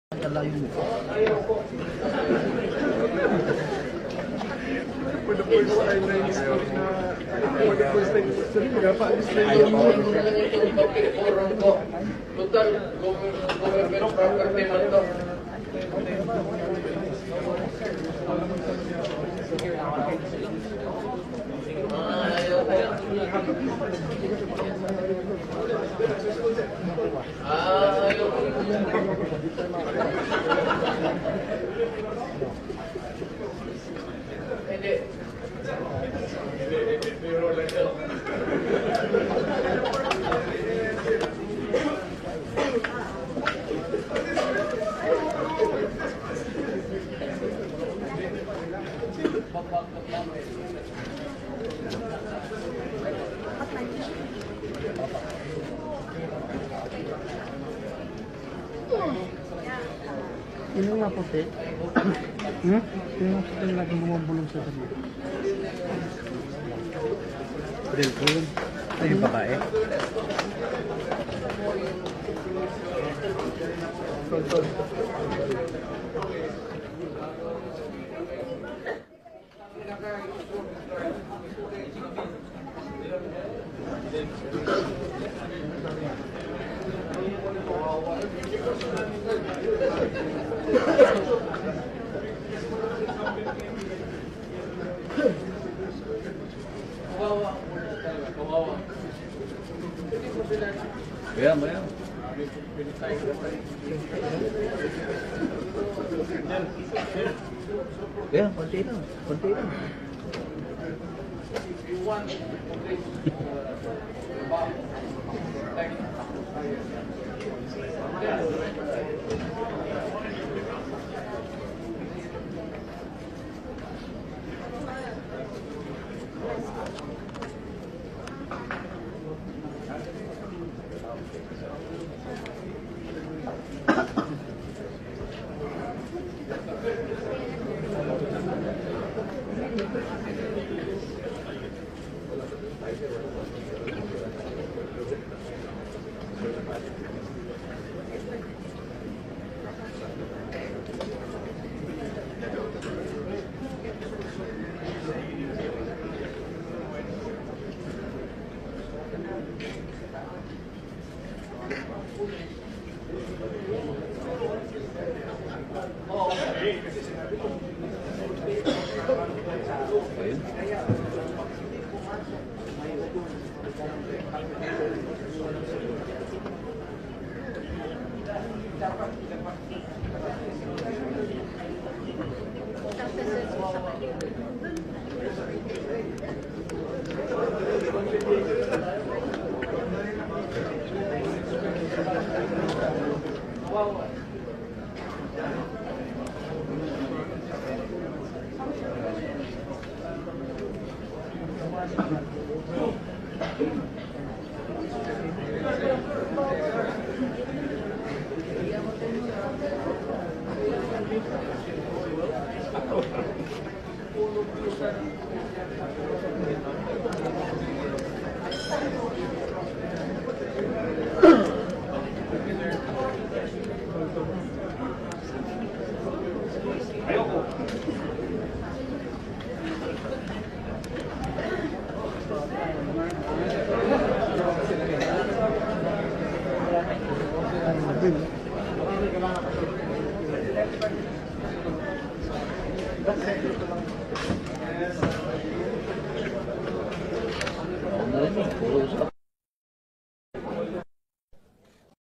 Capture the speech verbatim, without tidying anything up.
Layo mo. For the first time na yung story na for the first time sorry magpapaalis na Ayaw yung ko. Total government property man to. Ayaw ko. Ayaw ko. Hindi. Sino nga puti? Hmm? Sino nga puti na lagi bumabulong sa sabi? Del ko yun. Ay, yung babae. Kaya mo yan. Kaya, konti lang. Konti lang. Puro usap.